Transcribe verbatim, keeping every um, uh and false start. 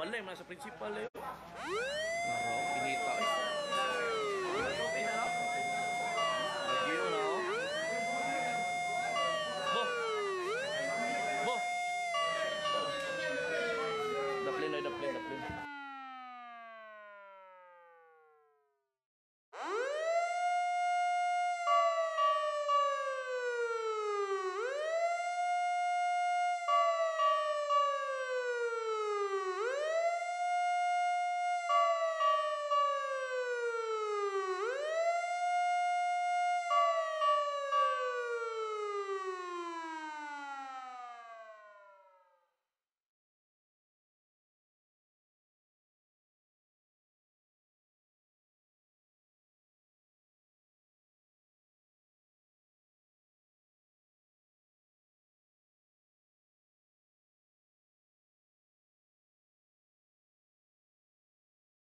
balay man sa principal eh. Naro, pinita eh. Okay na lang. Lagi yun na oh. Bo! Bo! Daplin ay daplin, daplin.